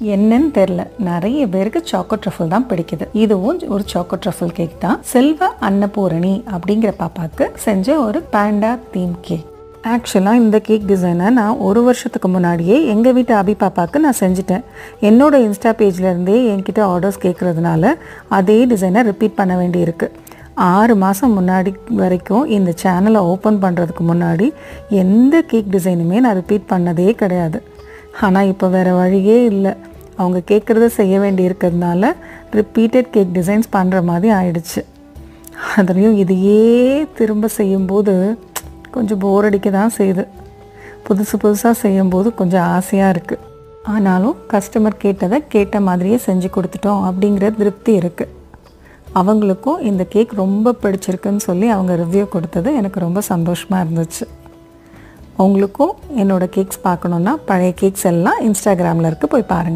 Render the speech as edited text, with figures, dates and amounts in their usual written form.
என்னன்னு தெரியல, நிறைய பேருக்கு சாக்கோ ட்ரஃபிள் தான் பிடிக்குது. இதுவும் ஒரு சாக்கோ ட்ரஃபிள் கேக் தான். செல்வ அன்னபூரணி அப்படிங்கிற பாப்பாவுக்கு செஞ்ச ஒரு பேண்டா தீம் கேக். ஆக்சுவலாக இந்த கேக் டிசைனை நான் ஒரு வருஷத்துக்கு முன்னாடியே எங்கள் வீட்டு அபி பாப்பாவுக்கு நான் செஞ்சுட்டேன். என்னோடய இன்ஸ்டா பேஜ்லேருந்தே என்கிட்ட ஆர்டர்ஸ் கேட்குறதுனால அதே டிசைனை ரிப்பீட் பண்ண வேண்டியிருக்கு. 6 மாதம் முன்னாடி வரைக்கும் இந்த சேனலை ஓப்பன் பண்ணுறதுக்கு முன்னாடி எந்த கேக் டிசைனுமே நான் ரிப்பீட் பண்ணதே கிடையாது. ஆனால் இப்போ வேறு வழியே இல்லை, அவங்க கேட்குறத செய்ய வேண்டி இருக்கிறதுனால ரிப்பீட்டட் கேக் டிசைன்ஸ் பண்ணுற மாதிரி ஆயிடுச்சு. அதுலேயும் இதையே திரும்ப செய்யும்போது கொஞ்சம் போர் அடிக்க தான் செய்யுது. புதுசாக செய்யும்போது கொஞ்சம் ஆசையாக இருக்குது. ஆனாலும் கஸ்டமர் கேட்டதை கேட்ட மாதிரியே செஞ்சு கொடுத்துட்டோம் அப்படிங்கிற திருப்தி இருக்குது. அவங்களுக்கும் இந்த கேக் ரொம்ப பிடிச்சிருக்குன்னு சொல்லி அவங்க ரிவ்யூ கொடுத்தது எனக்கு ரொம்ப சந்தோஷமாக இருந்துச்சு. உங்களுக்கும் என்னோடய கேக்ஸ் பார்க்கணுன்னா பழைய கேக்ஸ் எல்லாம் இன்ஸ்டாகிராமில் இருக்குது, போய் பாருங்கள்.